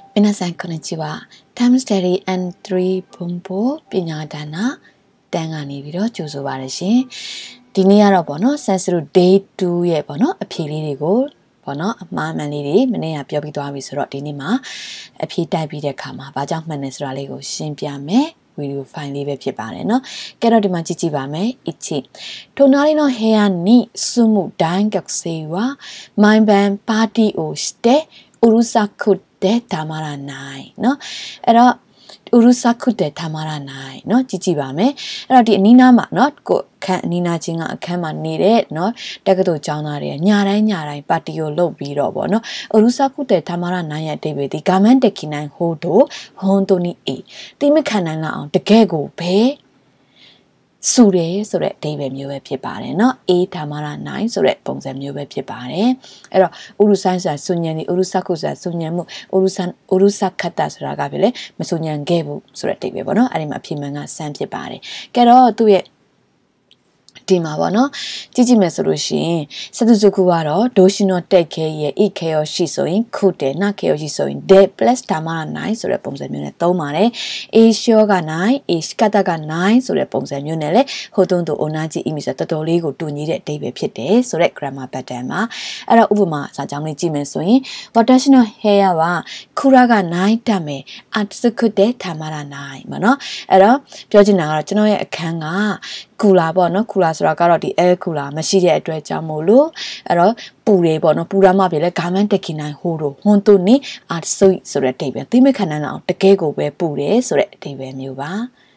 皆さんこんにちは。Time Study N3 Bumbo ပညာဒါနတန်းကနေပြီးတော့ကြိုဆိုပါရရှင်။ဒီနေ့ကတော့ပေါ့နော် Sensory Day 2ရဲ့ပေါ့နော်အဖြေလေးတွေကိုပေါ့နော်အမှားမှန်လေးတွေမနေ့ကပြောပြီးသွားပြီဆိုတော့ဒီနေ့မှာအဖြေတိုက်ပြီးတဲ့အခါမှာဘာကြောင့်မှန်တယ်ဆိုတာလေးကိုရှင်းပြမယ်။ဗီဒီယိုဖိုင်လေးပဲဖြစ်ပါတယ်နော်။ကဲတော့ဒီမှာကြည့်ကြည့်ပါမယ်။隣の部屋に住む大学生は毎晩パーティーをしてうるさくてたまらないเนาะအဲ့တော့うるさくてたまらないเนาะကြည့်ကြည့်ပါမယ်အဲ့တော့ဒီအနီးနားမှာเนาะကိုအခန်းအနီးနားချင်းကအခန်းမှာနေတဲ့เนาะတက္ကသိုလ်ကျောင်းသားတွေညတိုင်းပါတီကိုလုပ်ပြီးတော့ဗောနော်うるさくてたまらないရဲ့အဓိပ္ပာယ်ဒီဂါမန်တက်ခိနိုင်ဟိုတိုဟွန်တိုနီအေတိမခံနိုင်လောက်အောင်တကယ်ကိုပဲဆူတယ်ဆိုတဲ့အဓိပ္ပာယ်မျိုးပဲဖြစ်ပါတယ်เนาะအေးထာမရနိုင်ဆိုတဲ့ပုံစံမျိုးပဲဖြစ်ပါတယ်အဲ့တော့ဥရုဆိုင်ဆိုတာဆုညံနေဥရုစကုဆိုတာဆုညံမှုဥရုစခတ္တဆိုတာကပဲလေမဆုညံခဲ့ဘူးဆိုတဲ့အဓိပ္ပာယ်ပေါ့เนาะအဲ့ဒီမှာအဖြစ်မှန်ကစမ်းဖြစ်ပါတယ်ကဲတော့သူ့ရဲ့ဒီမှာပေါ့နော်ကြည့်ကြည့်မယ်ဆိုလို့ရှိရင်စတုစုခုကတော့ဒိုရှင်တော့တက်ခဲရဲ့ဣခဲရောရှိဆိုရင်ခုတယ်နခဲရောရှိဆိုရင် de plus ဓမ္မက9ဆိုတဲ့ပုံစံမျိုးနဲ့သုံးပါတယ် a ရှောက9 a ကတက9ဆိုတဲ့ပုံစံမျိုးနဲ့လေဟိုတုံးတို့အနာကြီးအမိဆိုတော်တော်လေးကိုတူညီတဲ့အဓိပ္ပာယ်ဖြစ်တယ်ဆိုတဲ့ grammar pattern မှာအဲ့တော့ဥပမာစာကြောင်းလေးကြည့်မယ်ဆိုရင် 私の部屋は蔵がないため暑くてたまらないပေါ့နော်အဲ့တော့ပြောချင်တာကတော့ကျွန်တော်ရဲ့အခန်းကကူလာပေါ့နော်ကူလာဆိုတာကတော့ဒီ air cooler မရှိတဲ့အတွက်ကြောင့်မို့လို့အဲ့တော့ပူတယ်ပေါ့နော်ပူရမှပြလဲဂါမန်တက်ခိနိုင်ဟိုတို့ဟွန်တုနေအာဆွိဆိုတဲ့အဓိပ္ပာယ်သိမခံနိုင်အောင်တကယ်ကိုပဲပူတယ်ဆိုတဲ့အဓိပ္ပာယ်မျိုးပါ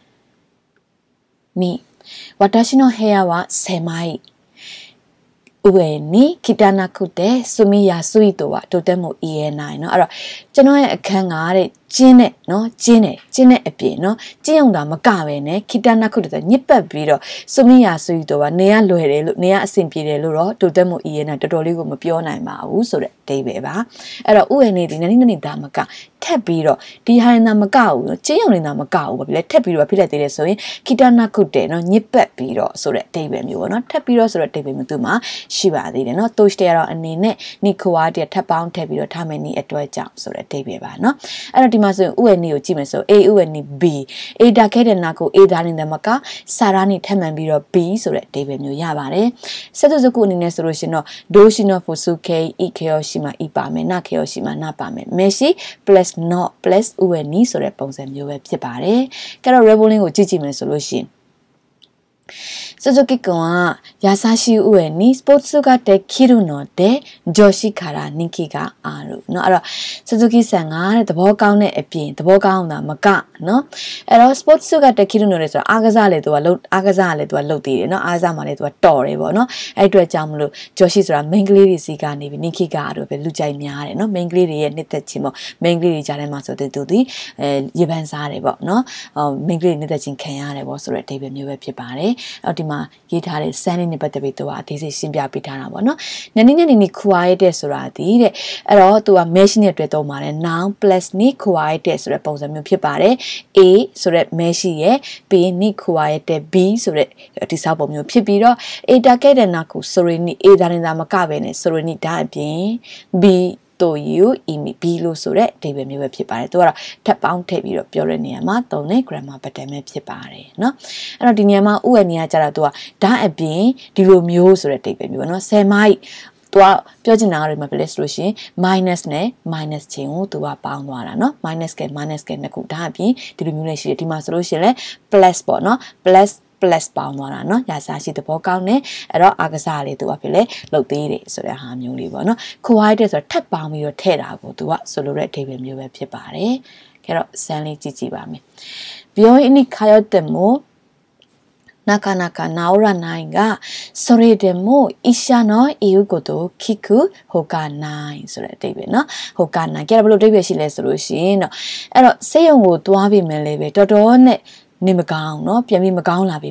နိ私の部屋は狭い上に汚くて住みやすいとはとても言えないเนาะအဲ့တော့ကျွန်တော်ရဲ့အခန်းကတဲ့ကျင်းနဲ့เนาะကျင်းတဲ့အပြင်เนาะကျင်းုံတာမကပဲနဲ့ခိတနာခုတညစ်ပတ်ပြီးတော့စုမိယာဆိုပြီးတော့နေရလွယ်တယ်လို့နေရအဆင်ပြေတယ်လို့တော့တိုတက်မှုအရင်ကတော်တော်လေးကိုမပြောနိုင်ပါဘူးဆိုတဲ့အဓိပ္ပာယ်ပါအဲ့တော့ဥယျာဉ်နေဒီနေ့ဒါမကထက်ပြီးတော့ဒီဟာရင်သာမကဘူးကျင်းုံနေတာမကဘူးပေါ့ဗျာထက်ပြီးတော့ဖြစ်လိုက်သေးတယ်ဆိုရင်ခိတနာခုတဲ့เนาะညစ်ပတ်ပြီးတော့ဆိုတဲ့အဓိပ္ပာယ်မျိုးပေါ့เนาะထက်ပြီးတော့ဆိုတဲ့အဓိပ္ပာယ်မျိုးသူမှာရှိပါသေးတယ်เนาะတိုးရှ်တဲ့ကတော့အနေနဲ့နိခွာတဲ့ထပ်ပေါင်းထက်ပြီးတော့ထားမယ်နည်းအတွက်ကြောင့်ဆိုတဲ့အဓိပ္ပာယ်ပါเนาะအဲ့တော့ဒီမှာဆိုရင်ဥယျာဉ်နေကိုကြည့်မယ်ဆို A ဥယျာဉ်နေ B A ဒါခဲ့တဲ့နာကို A ဒါနေတဲ့မကစာရာနေထပ်မှန်ပြီးတော့ B ဆိုတဲ့အဓိပ္ပာယ်မျိုးရပါတယ်စက်စုခုအနေနဲ့ဆိုလို့ရှင်တော့ဒိုရှင်တော့ဖို့စုခဲ E ခဲရောရှိမှ E ပါမယ်နခဲရောရှိမှနပါမယ်မရှိ plus not plus ဥယျာဉ်နေဆိုတဲ့ပုံစံမျိုးပဲဖြစ်ပါတယ်ကြတော့ revolving ကိုကြည့်မယ်ဆိုလို့ရှင်鈴木君は優しい上にスポーツができるので女子から人気があるเนาะအဲ့တော့鈴木さんကသဘောကောင်းတဲ့အပြင်သဘောကောင်းတာမကเนาะအဲ့တော့ sports ကdeきるのでဆိုတာအားကစားလေသူကလုပ်အားကစားလေသူကလုပ်သေးတယ်เนาะအားကစားမှလေသူကတော်တယ်ပေါ့เนาะအဲ့အတွက်ကြောင့်မလို့女子ဆိုတာ main ကလေးတွေစီကနေပြီး Nikki ကတော့ပဲလူကြိုက်များတယ်เนาะ main ကလေးတွေရဲ့နှစ်သက်ခြင်းပေါ့ main ကလေးတွေကြားထဲမှာဆိုတဲ့သူဒီရေပန်းစားတယ်ပေါ့เนาะ main ကလေးနှစ်သက်ခြင်းခံရတယ်ပေါ့ဆိုတော့အဓိပ္ပာယ်မျိုးပဲဖြစ်ပါတယ်အဲ့ဒီမှာရေးထားတဲ့ Sunny နဲ့ပတ်သက်ပြီးသူကအသေးစိတ်ရှင်းပြပေးထားတာပေါ့နော်။နနီနီခွာရတဲ့ဆိုတာဒီတဲ့အဲ့တော့သူက mesh နဲ့တွေ့တော့ပါတယ် noun plus နိခွာရတဲ့ဆိုတဲ့ပုံစံမျိုးဖြစ်ပါတယ်။ A ဆိုတဲ့ mesh ရဲ့ B နိခွာရတဲ့ B ဆိုတဲ့ဒီစာပုံမျိုးဖြစ်ပြီးတော့ A တကဲတဲ့နာကို sorry နိ A ဒါနေတာမကပဲနဲ့ sorry နိဒါအပြင် Bတို့ယူအီမီဘီလို့ဆိုတဲ့အဓိပ္ပာယ်မျိုးပဲဖြစ်ပါတယ်သူကတော့ထပ်ပေါင်းထည့်ပြီးတော့ပြောတဲ့နေရာမှာသုံးတဲ့ grammar pattern ပဲဖြစ်ပါတယ်เนาะအဲ့တော့ဒီနေရာမှာဥယျာဉ်နေရာကျတော့သူကဓာတ်အပြင်ဒီလိုမျိုးဆိုတဲ့အဓိပ္ပာယ်မျိုးပေါ့เนาะ10မိုက်သူကပြောချင်တာကလည်းမပြလဲဆိုလို့ရှိရင် minus နဲ့ minus ချင်းကိုသူကပေါင်းသွားတာเนาะ minus က နှစ်ခုဓာတ်အပြင်ဒီလိုမျိုးလေးရှိတယ်ဒီမှာဆိုလို့ရှိရင်လည်း plus ပေါ့เนาะ plus ပေါင်းသွားတာเนาะရာစာရှိသဘောကောင်းတယ်အဲ့တော့အာကစားလေးသူကဖြစ်လေလှုပ်သေးတယ်ဆိုတဲ့ဟာမျိုးလေးပေါ့เนาะခွာရတဲ့ဆိုတော့ထပ်ပေါင်းပြီးတော့ထည့်တာကိုသူကဆိုလိုတဲ့အဓိပ္ပာယ်မျိုးပဲဖြစ်ပါတယ်အဲ့တော့စမ်းလေးကြည့်ပါမယ်病院に通ってもなかなか治らないがそれでも医者の言うことを聞くほかないဆိုတဲ့အဓိပ္ပာယ်เนาะほかないကြရဘလို့အဓိပ္ပာယ်ရှိလဲဆိုလို့ရှိရင်เนาะအဲ့တော့ဆေးရုံကိုတွားပြီးမယ်လေပဲတော်တော်နဲ့နေမကောင်းเนาะပြန်ပြီးမကောင်းလာပြီမယ်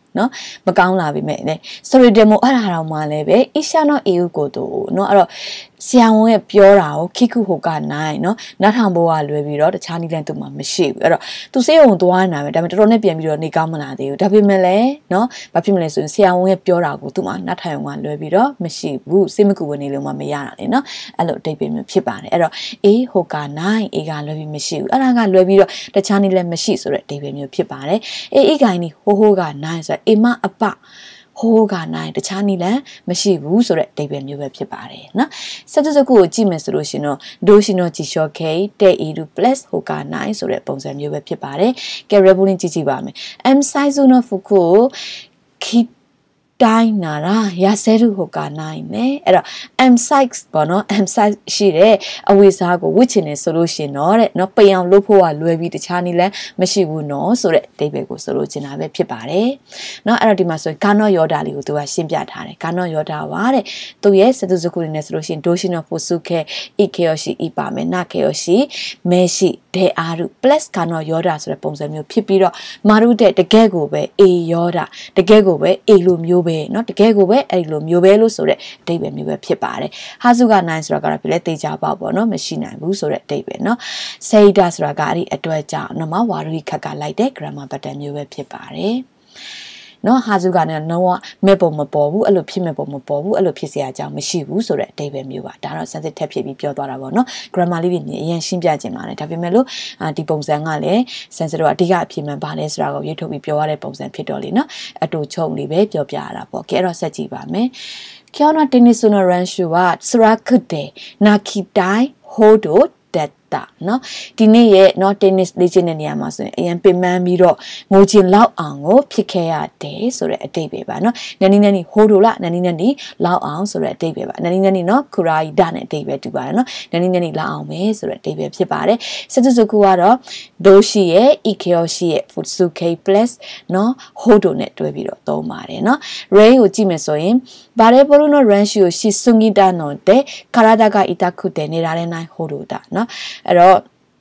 နော်မကောင်းလာပြီမဲ့လေဆိုရဒမိုအဲ့ဒါတော့မှလည်းပဲအရှာနော်အေဦးကိုတို့နော်အဲ့တော့ဆရာဝန်ရဲ့ပြောတာကိုခိခုဟိုကနိုင်နော်နတ်ထောင်ဘိုးကလွယ်ပြီးတော့တခြားနည်းလမ်းသူမှမရှိဘူးအဲ့တော့သူစေးုံသွားနေတာပဲဒါပေမဲ့တော်တော်နဲ့ပြန်ပြီးတော့နေကောင်းမလာသေးဘူးဒါပေမဲ့လည်းနော်ဘာဖြစ်မလဲဆိုရင်ဆရာဝန်ရဲ့ပြောတာကိုသူမှနတ်ထောင်ကလွယ်ပြီးတော့မရှိဘူးစိတ်မကူဝင်နေလို့မှမရတာလေနော်အဲ့လိုအတိတ်ပဲမျိုးဖြစ်ပါတယ်အဲ့တော့အေးဟိုကနိုင်အေးကလွယ်ပြီးမရှိဘူးအဲ့ဒါကလွယ်ပြီးတော့တခြားနည်းလည်းမရှိဆိုတဲ့အတိတ်ပဲမျိုးဖြစ်ပါတယ်အေးကိုင်းနီဟိုကနိုင်ဆိုတော့အေမအပဟိုကနိုင်တခြားနည်းလည်းမရှိဘူးဆိုတဲ့အဓိပ္ပာယ်မျိုးပဲဖြစ်ပါတယ်နော်ဆက်စုကိုကြည့်မယ်ဆိုလို့ရှင်တော့ဒိုရှင်တော့ကြည့်လျှော့ခဲတဲ့ e2 plus ဟိုကနိုင်ဆိုတဲ့ပုံစံမျိုးပဲဖြစ်ပါတယ်ကဲ rebolin ကြည့်ပါမယ် m size နော်ဖူကိုခိတိုင်းနာရာရဆဲရုဟိုကနိုင်မယ်အဲ့တော့ m size ပေါ့နော် m size ရှိတဲ့အဝိစားကိုဝစ်ချင်နေဆိုလို့ရှင်တော့တဲ့နော်ပိန်အောင်လုပ်ဖို့ကလွယ်ပြီးတခြားနည်းလည်းမရှိဘူးနော်ဆိုတဲ့အဓိပ္ပာယ်ကိုဆိုလို့ချင်တာပဲဖြစ်ပါတယ်နော်အဲ့တော့ဒီမှာဆိုရင်ကာနော့ယောဒလေးကိုသူကရှင်းပြထားတယ်ကာနော့ယောဒပါတဲ့သူရဲ့စတုစကုနေနဲ့ဆိုလို့ရှင်ဒိုရှင်နော်ဖို့စုခဲ ek ရရှိ e ပါမယ်နခဲရရှိမဲရှိဒေအာရု plus ကာနော့ယောဒဆိုတဲ့ပုံစံမျိုးဖြစ်ပြီးတော့မာရုတဲ့တကယ်ကိုပဲ a ယောဒတကယ်ကိုပဲ a လိုမျိုးပဲเนาะတကယ်ကိုပဲအဲ့လိုမျိုးပဲလို့ဆိုတဲ့အဓိပ္ပာယ်မျိုးပဲဖြစ်ပါတယ်ဟာစုက9ဆိုတာကတော့ပြလဲတေချာပေါ့ပေါ့เนาะမရှိနိုင်ဘူးဆိုတဲ့အဓိပ္ပာယ်เนาะစေတာဆိုတာကအဲ့ဒီအတွက်ကြောင့်နော်မဝါရီခက်ကလိုက်တဲ့ grammar pattern မျိုးပဲဖြစ်ပါတယ်နော်ဟာစုကလည်းတော့မဲ့ပုံမပေါ်ဘူးအဲ့လိုဖြစ်မဲ့ပုံမပေါ်ဘူးအဲ့လိုဖြစ်เสียအကြောင်းမရှိဘူးဆိုတဲ့အဓိပ္ပာယ်မျိုးပါဒါတော့ sensitive ဖြစ်ပြီးပြောသွားတာပေါ့နော် grammar လေးတွေအရင်ရှင်းပြခြင်းပါတယ်ဒါပေမဲ့လို့ဒီပုံစံကလည်း sensitive အဓိကအဖြစ်မှန်ပါလဲဆိုတာကိုရွေးထုတ်ပြီးပြောရတဲ့ပုံစံဖြစ်တော့လေနော်အတူချုံလေးပဲပြောပြရတာပေါ့ကဲအဲ့တော့ဆက်ကြည့်ပါမယ်ကျောင်းတော့တင်းနီဆိုနရန်ရှူကစရာခတ်တယ်နာခီတိုင်းဟိုဒိုတက်တာနော်ဒီနေ့ရဲ့နော် tennis လေ့ကျင့်တဲ့နေရာမှာဆိုရင်အရင်ပင်ပန်းပြီးတော့ငိုချင်လောက်အောင်ကိုဖြစ်ခဲ့ရတယ်ဆိုတဲ့အတိတ်ပဲပါနော်နန်းနီနန်းနီဟိုဒိုလာနန်းနီနန်းနီလောက်အောင်ဆိုတဲ့အတိတ်ပဲပါနန်းနီနန်းနီနော်ခူရာယီဒါနဲ့အတိတ်ပဲတူပါတယ်နော်နန်းနီနန်းနီလောက်အောင်ပဲဆိုတဲ့အတိတ်ပဲဖြစ်ပါတယ်စတုစုခုကတော့ဒိုရှိရဲ့ ekyo ရှိရဲ့ futsuke plus နော်ဟိုဒိုနဲ့တွဲပြီးတော့သုံးပါတယ်နော် rain ကိုကြည့်မယ်ဆိုရင်ဘာလဲဘလို့နော် run ရှိကိုရှိစွန်ဂီတာနော်တဲ့ခါရဒါက伊တာခုတဲ့နေတာတဲ့နိုင်ဟိုဒိုတာနော်အဲ့တော့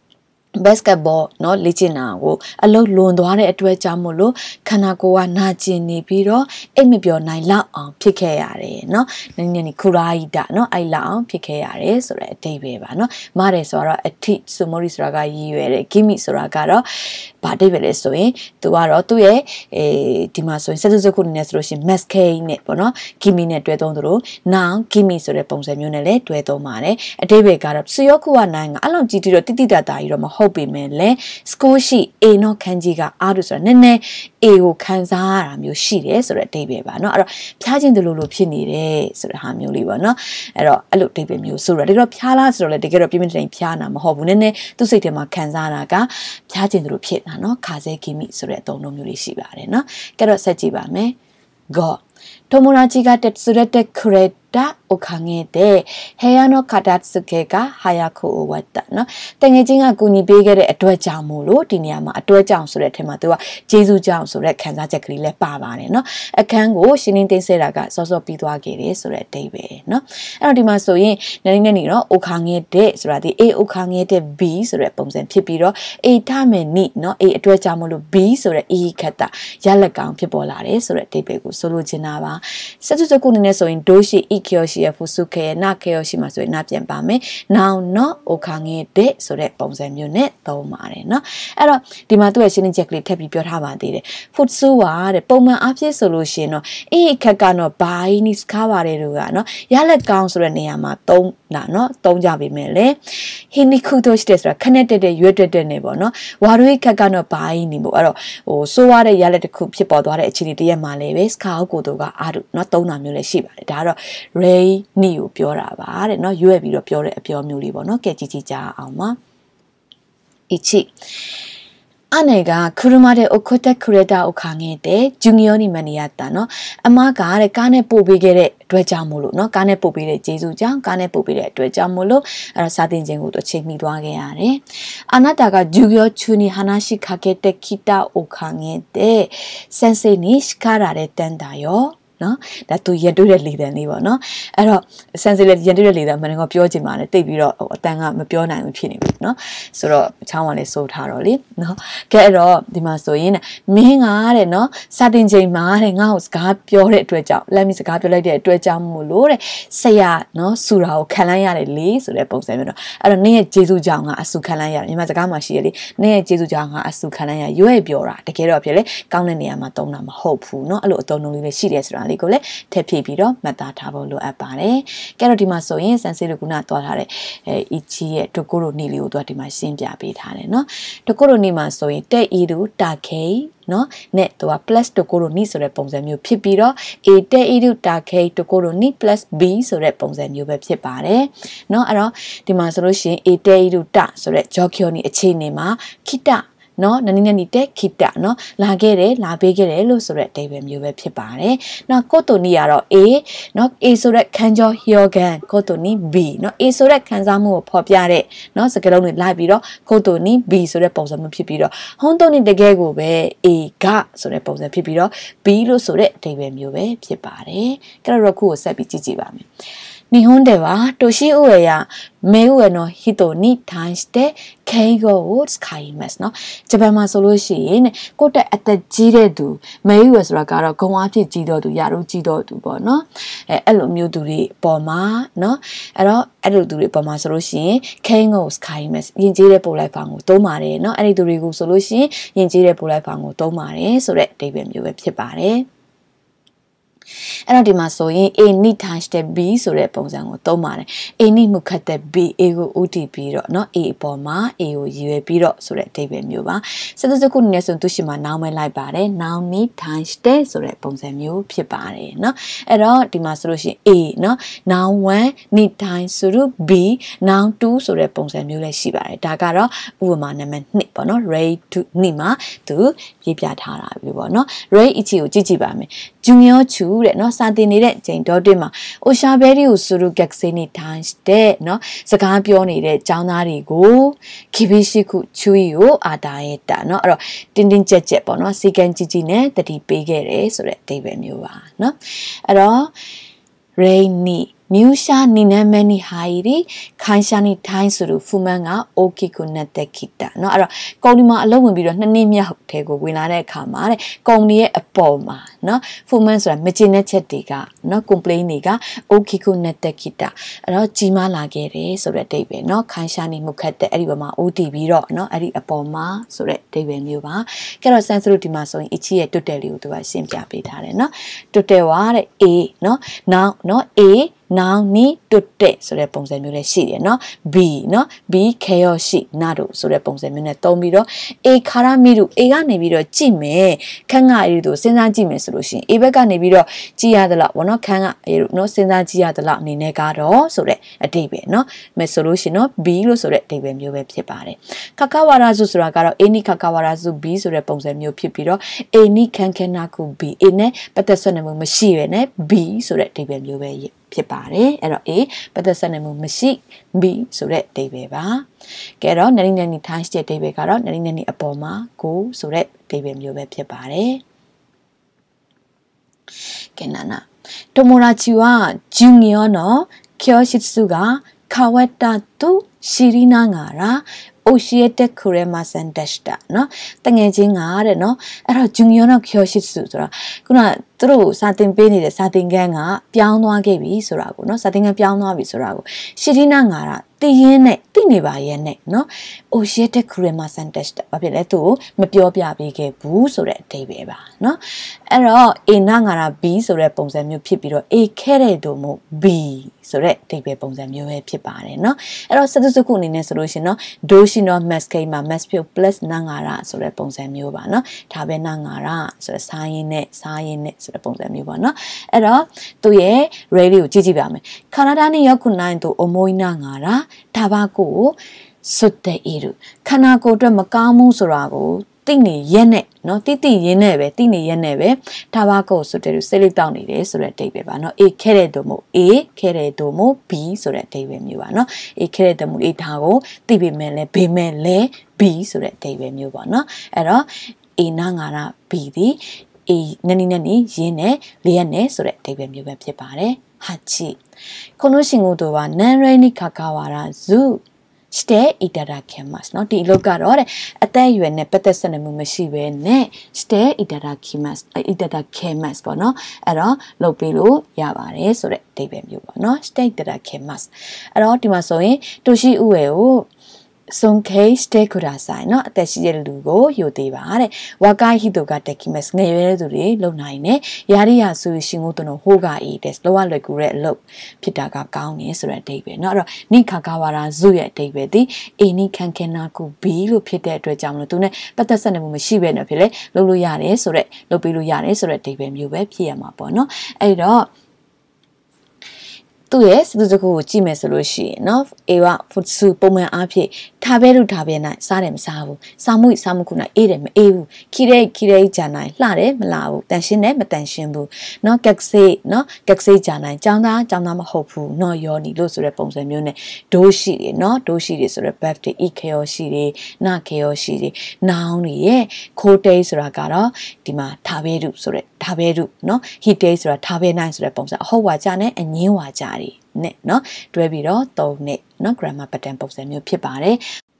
basketball เนาะလေ့ကျင့်တာကိုအလုံးလွန်သွားတဲ့အတွက်ကြောင့်မို့လို့ခန္ဓာကိုယ်ကနာကျင်နေပြီးတော့အိတ်မပြောနိုင်လောက်အောင်ဖြစ်ခဲ့ရတယ်เนาะနည်းနည်းခူရာယီတာเนาะအဲ့လောက်အောင်ဖြစ်ခဲ့ရတယ်ဆိုတဲ့အတိတ်ပဲပါเนาะမားတယ်ဆိုတော့အထိဆူမိုရီဆိုတာကရည်ရွယ်တယ်ဂိမိဆိုတာကတော့ဘာအတိတ်ပဲလဲဆိုရင်သူကတော့သူ့ရဲ့ဒီမှာဆိုရင်စက်စုခုနေဆိုလို့ရှိရင် maskei နဲ့ပေါ့เนาะဂိမိနဲ့တွဲသုံးသလို noun ဂိမိဆိုတဲ့ပုံစံမျိုးနဲ့လည်းတွဲသုံးပါတယ်အတိတ်ပဲကတော့စယောခုကနိုင်ကအလုံးကြည့်ပြီးတော့တိတိတတာကြီးတော့မဟုတ်ပေမဲ့လည်း score ရှိ A နော်ခန်းကြီးကအားလို့ဆိုတာနည်းနည်း A ကိုခန်းစားရတာမျိုးရှိတယ်ဆိုတဲ့အဓိပ္ပာယ်ပါเนาะအဲ့တော့ဖျားခြင်းတလို့လို့ဖြစ်နေတယ်ဆိုတဲ့ဟာမျိုးလေးပေါ့เนาะအဲ့တော့အဲ့လိုအဓိပ္ပာယ်မျိုးဆိုတော့တကယ်တော့ဖျားလားဆိုတော့လေတကယ်တော့ပြင်းပြင်းထန်ထန်ဖျားနာမဟုတ်ဘူးနည်းနည်းသူ့စိတ်ထဲမှာခန်းစားတာကဖျားခြင်းတလို့ဖြစ်တာเนาะခါစဲကိမိဆိုတဲ့အသုံးအနှုန်းမျိုးလေးရှိပါတယ်เนาะကဲတော့ဆက်ကြည့်ပါမယ် go 友達が連れてくれたおかげで部屋の片付けが早く終わったเนาะတငယ်ချင်းကကူညီပေးခဲ့တဲ့အတွက်ကြောင့်မို့လို့ဒီနေရာမှာအတွက်ကြောင့်ဆိုတဲ့အထက်မှာသူကကျေးဇူးကြောင့်ဆိုတဲ့ခံစားချက်ကလေးလည်းပါပါတယ်เนาะအခန်းကိုရှင်းလင်းသိမ်းဆဲတာကစောစောပြီးသွားခဲ့တယ်ဆိုတဲ့အဓိပ္ပာယ်เนาะအဲ့တော့ဒီမှာဆိုရင်နည်းနည်းတော့โอခါငဲတဲ့ဆိုတာဒီ A โอခါငဲတဲ့ B ဆိုတဲ့ပုံစံဖြစ်ပြီးတော့ A ထမယ်နိเนาะ A အတွက်ကြောင့်မို့လို့ B ဆိုတဲ့ E ခတ်တာရလက်ကောင်ဖြစ်ပေါ်လာတယ်ဆိုတဲ့အဓိပ္ပာယ်ကိုဆိုလိုချင်တာပါစက်စုခုနေနဲ့ဆိုရင်ဒိုရှိ ikyo ရှိရဖူစုခဲနာခဲရှိမှာဆိုရင်နာပြန်ပါမယ် now not โอခါငဲတဲ့ဆိုတဲ့ပုံစံမျိုးနဲ့သုံးပါတယ်เนาะအဲ့တော့ဒီမှာသူ့ရဲ့ရှင်းလင်းချက်ကလေးထပ်ပြီးပြောထားပါသေးတယ် futsu ပါတဲ့ပုံမှန်အဖြစ်ဆိုလို့ရှိရင်တော့အခက်ကတော့ by နိစကားပါတယ်တို့ကเนาะရလက်ကောင်းဆိုတဲ့နေရာမှာသုံးတာเนาะသုံးကြပြီမဲ့လေ hinikuto ရှိတယ်ဆိုတာခနဲ့တက်ရွက်တက်နေပေါ့เนาะဝါတို့ခက်ကတော့ by နေပေါ့အဲ့တော့ဆိုးရတဲ့ရလက်တစ်ခုဖြစ်ပေါ်သွားတဲ့အခြေအနေတရက်မှာလည်းပဲစကားကိုတို့ကအားတို့เนาะသုံးတာမျိုးလည်းရှိပါတယ်ဒါကတော့ ray နီကိုပြောတာပါတဲ့เนาะရွက်ပြီးတော့ပြောတဲ့အပြောမျိုးလေးပေါ့เนาะကဲကြည့်ကြအောင်ပါ1姉が車で送ってくれたおかげで授業に間に合ったの。အမကတဲ့ကားနဲ့ပို့ပေးခဲ့တဲ့အတွက်ကြောင့်မို့လို့เนาะကားနဲ့ပို့ပေးတဲ့ကျေးဇူးကြောင့်ကားနဲ့ပို့ပေးတဲ့အတွက်ကြောင့်မို့လို့အဲ့တော့စာသင်ခြင်းကိုတော့ချိန်မိသွားခဲ့ရတယ်။あなたが授業中に話しかけてきたおかげで先生に叱られたんだよ。 နော်ဒါသူရန်တွေ့တဲ့လေတံလေးပေါ့နော်အဲ့တော့ sense လေးရန်တွေ့တဲ့လေတံမှန်တယ်ကပြောချင်ပါနဲ့တိတ်ပြီးတော့အတန်ကမပြောနိုင်ဘူးဖြစ်နေပြီနော်ဆိုတော့ချောင်းကလည်းစိုးထားတော့လေနော်ကဲအဲ့တော့ဒီမှာဆိုရင်မင်းကတဲ့နော်စာတင်ချိန်မှာတဲ့ငါ့ကိုစကားပြောတဲ့အတွက်ကြောင့်လက်မီစကားပြောလိုက်တဲ့အတွက်ကြောင့်မို့လို့တဲ့ဆရာနော်စူတာကိုခံလိုက်ရတယ်လေဆိုတဲ့ပုံစံမျိုးတော့အဲ့တော့နင်းရဲ့ကျေးဇူးကြောင့်ငါအဆူခံလိုက်ရတယ်မြန်မာစကားမှာရှိရလေနင်းရဲ့ကျေးဇူးကြောင့်ငါအဆူခံလိုက်ရရွေ့ပြောတာတကယ်တော့ဖြစ်လေကောင်းတဲ့နေရာမှာသုံးတာမဟုတ်ဘူးเนาะအဲ့လိုအသုံးနှုန်းလေးတွေရှိတယ်ဆိုတာလေးကိုလည်းထည့်ဖြည့်ပြီးတော့မှတ်သားထားဖို့လိုအပ်ပါတယ်ကဲတော့ဒီမှာဆိုရင်စန်စီလိုကုနာတွားထားတဲ့အီချီရဲ့ဒိုကိုရိုနီလေးကိုတွားဒီမှာရှင်းပြပေးထားတယ်เนาะဒိုကိုရိုနီမှာဆိုရင်တက်အီဒူတာခေနော်နဲ့သူက plus တကိုရိုနီဆိုတဲ့ပုံစံမျိုးဖြစ်ပြီးတော့ a တဲ့ e တို့တာခဲတကိုရိုနီ plus b ဆိုတဲ့ပုံစံမျိုးပဲဖြစ်ပါတယ်နော်အဲ့တော့ဒီမှာဆိုလို့ရှိရင် a တဲ့ e တို့တဆိုတဲ့ geokioni အခြေအနေမှာခိတနော်နနီနနီတက်ခိတနော်လာခဲ့တယ်လာပေးခဲ့တယ်လို့ဆိုတဲ့အဓိပ္ပာယ်မျိုးပဲဖြစ်ပါတယ်။နောက်ကိုတိုနီကတော့ A နော် A ဆိုတဲ့ခံကြော hyogan ကိုတိုနီ B နော် A ဆိုတဲ့ခံစားမှုကိုဖော်ပြတဲ့နော်စကားလုံးတွေလိုက်ပြီးတော့ကိုတိုနီ B ဆိုတဲ့ပုံစံမျိုးဖြစ်ပြီးတော့ဟွန်းတိုနီတကယ်ကိုပဲ A ကဆိုတဲ့ပုံစံဖြစ်ပြီးတော့ B လို့ဆိုတဲ့အဓိပ္ပာယ်မျိုးပဲဖြစ်ပါတယ်။အဲ့တော့ခုကိုဆက်ပြီးကြည့်ကြည့်ပါမယ်။日本では年上や目上の人に対して敬語を使いますเนาะဂျပန်မှာဆိုလို့ရှိရင်ကိုယ့်တဲ့အသက်ကြီးတဲ့သူမရွယ်ဆိုတာကတော့ဂုံအားဖြင့်ကြီးတော့သူရာတို့ကြီးတော့သူပေါ့เนาะအဲ့လိုမျိုးသူတွေပေါ်မှာเนาะအဲ့တော့အဲ့လိုသူတွေပေါ်မှာဆိုလို့ရှိရင်敬語を使いますယဉ်ကျေးတဲ့ပို့လိုက်ဖောင်ကိုသုံးပါတယ်เนาะအဲ့ဒီသူတွေကိုဆိုလို့ရှိရင်ယဉ်ကျေးတဲ့ပို့လိုက်ဖောင်ကိုသုံးပါတယ်ဆိုတဲ့အဓိပ္ပာယ်မျိုးပဲဖြစ်ပါတယ်အဲ့တော့ဒီမှာဆိုရင် A နိထိုင်တဲ့ B ဆိုတဲ့ပုံစံကိုသုံးပါတယ် A နိမှုခတ်တဲ့ B A ကို OT ပြီးတော့เนาะ A အပေါ်မှာ A ကိုရွယ်ပြီးတော့ဆိုတဲ့အဓိပ္ပာယ်မျိုးပါစသစခုနေဆိုသူရှိမှာနောင်မဲလိုက်ပါတယ်နောင်နိထိုင်တဲ့ဆိုတဲ့ပုံစံမျိုးဖြစ်ပါတယ်เนาะအဲ့တော့ဒီမှာဆိုလို့ရှိရင် A เนาะနောင်1နိထိုင်ဆိုလို့ B နောင်2ဆိုတဲ့ပုံစံမျိုးလည်းရှိပါတယ်ဒါကတော့ဥပမာနံပါတ်2ပေါ့เนาะ Ray to နိမှာသူရေးပြထားတာပြီပေါ့เนาะ Ray အချီကိုကြည့်ကြည့်ပါမယ်ဂျူနီယာချူတဲ့เนาะစာတင်နေတဲ့ချိန်တော်တွင်မှာအိုရှာဘဲရီကိုစူရူဂက်ဆေနီထိုင်းတဲ့เนาะစကားပြောနေတဲ့ចောင်းသားတွေကိုခိဘိရှိခုချူကိုအာတာရဲ့တာเนาะအဲ့တော့တင်းတင်းကြက်ကြက်ပေါ့เนาะစီကန်ကြီးကြီးနဲ့တတိပေးခဲ့တယ်ဆိုတဲ့အဓိပ္ပာယ်မျိုးပါเนาะအဲ့တော့ rainy入社2年目に入り会社に対する不満が大きくなってきたเนาะအဲ့တော့ကုမ္ပဏီမှာအလုပ်ဝင်ပြီးတော့2နှစ်မြောက်ထဲကိုဝင်လာတဲ့အခါမှာတဲ့ကုမ္ပဏီရဲ့အပေါ်မှာเนาะ 不満ဆိုတာမကျေနပ်ချက်တွေကเนาะ complaint တွေက 大きくなってきたအဲ့တော့ကြီးမားလာခဲ့တယ်ဆိုတဲ့အဓိပ္ပာယ်เนาะ会社に向かってအဲ့ဒီဘက်မှာ OT ပြီးတော့เนาะအဲ့ဒီအပေါ်မှာဆိုတဲ့အဓိပ္ပာယ်မျိုးပါကြတော့ sense လို့ဒီမှာဆိုရင် ichi ရဲ့တွတ်တယ်လေးကိုသူကရှင်းပြပေးထားတယ်เนาะတွတ်တယ်ဝါတဲ့ A เนาะ now เนาะ Aနောင်နီတွတ်တဲ့ဆိုတဲ့ပုံစံမျိုးလည်းရှိတယ်เนาะ B เนาะ B ခေယောရှိနာတို့ဆိုတဲ့ပုံစံမျိုးနဲ့သုံးပြီးတော့ A ခါရမီတို့ A ကနေပြီးတော့ကြည့်မယ်ခန့်ကအေးတို့စဉ်းစားကြည့်မယ်ဆိုလို့ရှိရင် A ဘက်ကနေပြီးတော့ကြည့်ရသလားဘောเนาะခန့်ကအေးတို့เนาะစဉ်းစားကြည့်ရသလားအနေနဲ့ကတော့ဆိုတဲ့အဓိပ္ပာယ်เนาะမယ်ဆိုလို့ရှိရင်เนาะ B လို့ဆိုတဲ့အဓိပ္ပာယ်မျိုးပဲဖြစ်ပါတယ်ခကဝါရာစုဆိုတာကတော့ A နိခကဝါရာစု B ဆိုတဲ့ပုံစံမျိုးဖြစ်ပြီးတော့ A နိခန့်ခနာခု B A နဲ့ပတ်သက်ဆက်နေမှုမရှိပဲနဲ့ B ဆိုတဲ့အဓိပ္ပာယ်မျိုးပဲဖြစ်ပါတယ်အဲ့တော့ A ပတ်သက်ဆက်နေမှုမရှိ B ဆိုတဲ့အဓိပ္ပာယ်ပါကဲတော့နနီနနီထိုင်းတဲ့အဓိပ္ပာယ်ကတော့နနီနနီအပေါ်မှာကိုဆိုတဲ့အဓိပ္ပာယ်မျိုးပဲဖြစ်ပါတယ်ကဲနာနာ友達はジュニアの教室が変わったと知りながら教えてくれませんでしたเนาะတငယ်ချင်းကတဲ့เนาะအဲ့တော့ junior の教室ဆိုတာခုနသူတို့စာသင်ပေးနေတဲ့စာသင်ခန်းကပြောင်းသွားခဲ့ပြီဆိုတာကိုเนาะစာသင်ခန်းပြောင်းသွားပြီဆိုတာကိုရှီရီနာငါတာတည်ရင်းနဲ့တည်နေပါရဲ့နဲ့เนาะအိုရှေတက်ခရမဆန်တက်တာဘာဖြစ်လဲသူမပြောပြပေးခဲ့ဘူးဆိုတဲ့အဓိပ္ပာယ်ပါเนาะအဲ့တော့ A နာငါတာ B ဆိုတဲ့ပုံစံမျိုးဖြစ်ပြီးတော့ A ခဲတဲ့တို့မို့ B ဆိုတဲ့အဓိပ္ပာယ်ပုံစံမျိုးပဲဖြစ်ပါတယ်เนาะအဲ့တော့စတုစခုအနေနဲ့ဆိုလို့ရှင်เนาะဒိုရှိနော် mask မှာ mask ပြုတ် plus နာငါတာဆိုတဲ့ပုံစံမျိုးပါเนาะဒါပဲနာငါတာဆိုတဲ့စားရင်းနဲ့ဆိုတဲ့ပုံစံမျိုးပါเนาะအဲ့တော့သူရဲ့ radio ကိုကြည့်ကြည့်ပါမယ်ခါနာဒါနဲ့ရောက်ခုနိုင်သူအမွိနာငါတာဒါပါကိုစွတ်တဲ့အီရခနာကိုအတွက်မကောင်းမှုဆိုတာကိုတိနေရက်နဲ့เนาะတိရင်းနဲ့ပဲတိနေရက်နဲ့ပဲဒါပါကိုစွတ်တဲ့စိတ်လေးတောင်းနေတယ်ဆိုတဲ့အဓိပ္ပာယ်ပါเนาะ A ခဲတဲ့တို့မို့ A ခဲတဲ့တို့မို့ B ဆိုတဲ့အဓိပ္ပာယ်မျိုးပါเนาะ A ခဲတဲ့တို့မို့ A ဒါကိုသိပေမဲ့လဲဘေးမဲ့လဲ B ဆိုတဲ့အဓိပ္ပာယ်မျိုးပါเนาะအဲ့တော့ A နာငါတာ B ဒီ A nani yene liane so that David Muben Pipare Hachi Kono Shingo wa Nanreni Kakawara Zoo Stay itara kemas no di logarore ate yue ne petesan mu mashi be ne stay itara kemas po no ero lop pi lo ya bare so de dibe myu po no stay itara kemas ero di ma so yin toshi uwe ko Son case take kudasai no အသက်ရှိတဲ့လူကိုယူသေးပါတဲ့ဝါကိုင်းဟီတိုကတက်ခိမက်ငယ်ရွယ်တဲ့သူတွေလုံနိုင်တယ်ယာရိယာဆိုရှင်ကိုတော့ဟိုကအေးတဲ့လောကလွယ်ကူတဲ့အလုပ်ဖြစ်တာကကောင်းနေဆိုတဲ့အဓိပ္ပာယ်เนาะအဲ့တော့နိခါကာဝါရာဇုရဲ့အဓိပ္ပာယ်ဒီအေနိခန်ခနာကူဘီလို့ဖြစ်တဲ့အတွက်ကြောင့်မလို့သူနဲ့ပတ်သက်ဆက်နေမှုမရှိဘဲနဲ့ဖြစ်လေလုပ်လို့ရတယ်ဆိုတဲ့လုပ်ပြီးလို့ရတယ်ဆိုတဲ့အဓိပ္ပာယ်မျိုးပဲဖြစ်ရမှာပေါ့เนาะအဲ့တော့သူရဲ့စသူကိုကြည့်မယ်ဆိုလို့ရှိရင်เนาะအေဝဖုတ်ဆူပုံမှန်အားဖြင့်ထားပဲလို့ထားပဲနိုင်စားတယ်မစားဘူးစားမှုခုနအေးတယ်မအေးဘူးခိရဲကြာနိုင်လှတယ်မလှဘူးတန်ရှင်းတယ်မတန်ရှင်းဘူးเนาะကက်ဆေးကြာနိုင်ចောင်းသားမဟုတ်ဘူးเนาะယောနီလို့ဆိုတဲ့ပုံစံမျိုးနဲ့ဒိုးရှိတယ်เนาะဒိုးရှိတယ်ဆိုတဲ့ verb တွေ ekheo ရှိတယ်နာkheo ရှိတယ် noun တွေရဲ့ခိုးတေးဆိုတာကတော့ဒီမှာထားပဲလို့ဆိုတဲ့ထားပဲလို့เนาะ he day ဆိုတာထားပဲနိုင်ဆိုတဲ့ပုံစံအဟုတ်ဝါကြနဲ့အငင်းဝါကြတွေနဲ့เนาะတွဲပြီးတော့သုံးနဲ့เนาะ grammar pattern ပုံစံမျိုးဖြစ်ပါတယ်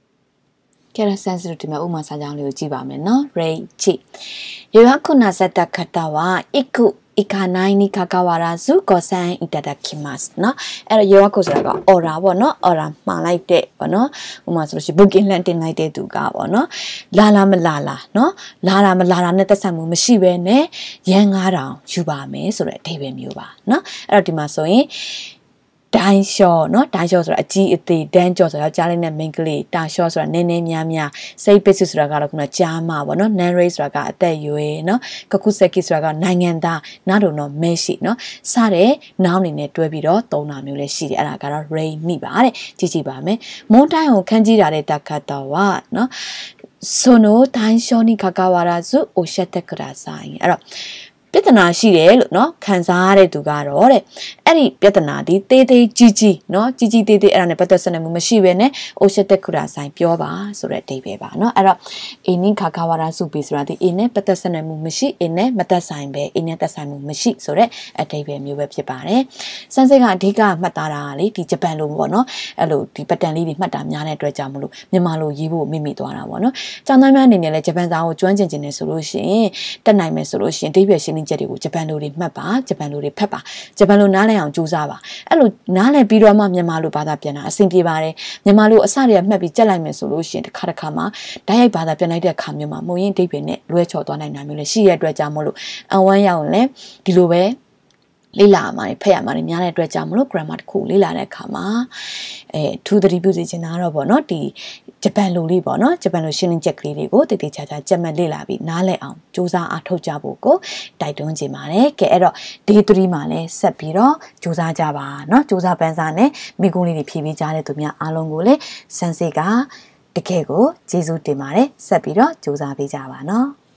Kera sensitive ဒီမှာဥမာစာကြောင်းလေးကိုကြည့်ပါမယ်เนาะ Ray chi ယောဟခုနာစတခတာဝiku ikanai ni kakawara zu kosan itadakimasu เนาะအဲ့တော့ယောဟခုဆိုတာက order ပေါ့เนาะ order မှားလိုက်တဲ့ပေါ့เนาะဥမာဆိုလို့ရှိရင် booking လန်တင်လိုက်တဲ့သူကပေါ့เนาะလာမလာเนาะလာတာနဲ့သက်ဆိုင်မှုမရှိဘဲနဲ့ရန်9000ယူပါမယ်ဆိုတဲ့အဓိပ္ပာယ်မျိုးပါเนาะအဲ့တော့ဒီမှာဆိုရင်ဒိုင်းလျှောเนาะဒိုင်းလျှောဆိုတာအကြီးအသေးဒန်းကြော်ဆိုတာကြားလိုက်တဲ့ main ကလေးတာလျှောဆိုတာနည်းနည်းများစိတ်ပစ္စည်းဆိုတာကတော့ခုနကြားမှာပေါ့เนาะ narrate ဆိုတာကအသက်အရွယ်เนาะကကုဆက်ကီဆိုတာကနိုင်ငံသားနားတော့เนาะမဲရှိเนาะစတဲ့ noun အနေနဲ့တွဲပြီးတော့သုံးတာမျိုးလည်းရှိတယ်အဲ့ဒါကတော့ rain မိပါတဲ့ကြည့်ပါမယ်မွန်တိုင်းကိုခန်းကြည့်တာတဲ့တခတ်တော့เนาะその対象に関わらずおっしゃってくださいအဲ့တော့ပြဿနာရှိတယ်လို့เนาะခံစားရတဲ့သူကတော့တဲ့အဲ့ဒီပြဿနာဒီသေးကြီးเนาะကြီးသေးအဲ့ဒါနဲ့ပတ်သက်ဆက်နွယ်မှုမရှိဘဲနဲ့အိုရှက်တက်ခုရာဆိုင်ပြောပါဆိုတဲ့အဓိပ္ပာယ်ပါเนาะအဲ့တော့အင်းနိခါခါဝါရာစုပြီဆိုတာဒီအင်းနဲ့ပတ်သက်ဆက်နွယ်မှုမရှိအင်းနဲ့မသက်ဆိုင်ပဲအင်းနဲ့သက်ဆိုင်မှုမရှိဆိုတဲ့အဓိပ္ပာယ်မျိုးပဲဖြစ်ပါတယ်စမ်းစစ်ကအဓိကမှတ်သားတာလေဒီဂျပန်လိုပေါ့เนาะအဲ့လိုဒီပတန်လေးတွေမှတ်တာများတဲ့အတွက်ကြောင့်မလို့မြန်မာလိုရေးဖို့မိသွားတာပေါ့เนาะကျောင်းသားများအနေနဲ့လည်းဂျပန်စာကိုကျွမ်းကျင်နေဆိုလို့ရှိရင်တက်နိုင်မယ်ဆိုလို့ရှိရင်အဓိပ္ပာယ်ရှင်းချက်တွေကိုဂျပန်လိုတွေမှတ်ပါဂျပန်လိုတွေဖတ်ပါဂျပန်လိုနားလည်အောင်ကြိုးစားပါအဲ့လိုနားလည်ပြီးတော့မှမြန်မာလိုဘာသာပြန်တာအဆင်ပြေပါတယ်မြန်မာလိုအစတွေကမှတ်ပြီးကြက်လိုက်မယ်ဆိုလို့ရှိရင်တစ်ခါမှဓာတ်ရိုက်ဘာသာပြန်လိုက်တဲ့အခါမျိုးမှာမုံရင်အဓိပ္ပာယ်နဲ့လွဲချော်သွားနိုင်တာမျိုးလည်းရှိရတဲ့အတွက်ကြောင့်မလို့အဝမ်းရောက်ရင်လည်းဒီလိုပဲလေ့လာမှာဖတ်ရမှာများတဲ့အတွက်ကြောင့်မလို့ grammar တစ်ခုလေ့လာတဲ့အခါမှာထူးသတိပြုစီချင်တာတော့ပေါ့နော်ဒီဂျပန်လိုလေးပေါ့နော်ဂျပန်လိုရှင်းလင်းချက်ကလေးတွေကိုတည်တည်ချာချာကြက်မှတ်လေ့လာပြီးနားလည်အောင်စူးစမ်းအားထုတ်ကြဖို့ကိုတိုက်တွန်းချင်ပါတယ်ကဲအဲ့တော့ day 3မှာလည်းဆက်ပြီးတော့စူးစမ်းကြပါနော်စူးစမ်းပန်းစားနဲ့မိကုန်းလေးတွေဖြည့်ပေးကြတဲ့သူများအားလုံးကိုလည်းစမ်းစစ်ကတကယ်ကိုကျေးဇူးတင်ပါတယ်ဆက်ပြီးတော့စူးစမ်းပေးကြပါနော်